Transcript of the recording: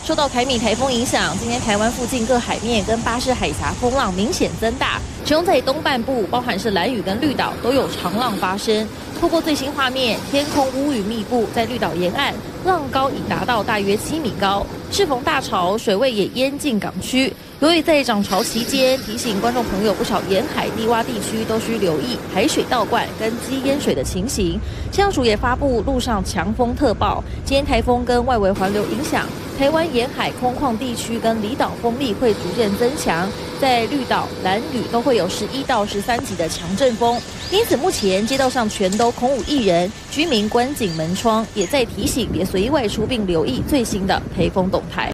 受到凯米台风影响，今天台湾附近各海面跟巴士海峡风浪明显增大，其中在东半部，包含是兰屿跟绿岛都有长浪发生。透过最新画面，天空乌云密布，在绿岛沿岸浪高已达到大约7米高，适逢大潮，水位也淹进港区。由于在涨潮期间，提醒观众朋友，不少沿海低洼地区都需留意海水倒灌跟积淹水的情形。气象署也发布陆上强风特报，今天台风跟外围环流影响，台湾沿海空旷地区跟离岛风力会逐渐增强，在绿岛、兰屿都会有11到13级的强阵风。因此，目前街道上全都空无一人，居民关紧门窗，也在提醒别随意外出，并留意最新的台风动态。